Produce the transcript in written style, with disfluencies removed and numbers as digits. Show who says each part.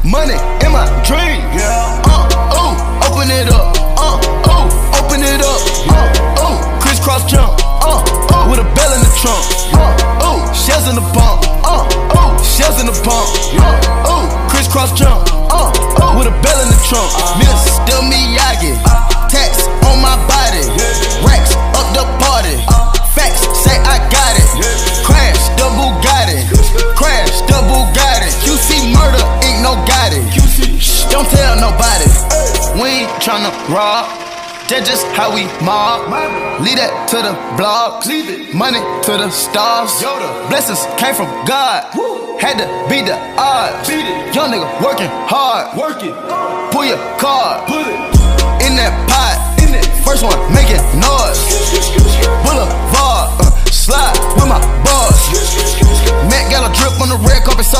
Speaker 1: money in my dream. Open it up. Open it up. Crisscross jump. With a bell in the trunk. Shells in the pump. Shells in the pump. Crisscross jump. With a bell in the trunk. Mr. Miyagi. Tax on my body. Racks up the party. Facts say I got it. Crash the Bugatti. Crash the Bugatti. QC murder ain't no Gotti. Shh, don't tell nobody. We ain't tryna rob. That's just how we mob. Leave that to the blogs. Money to the stars. Blessings came from God. Had to beat the odds. Young nigga working hard. Pull your card. In that pot. First one making noise. Boulevard. Slide with my boss. Matt got a drip on the red carpet.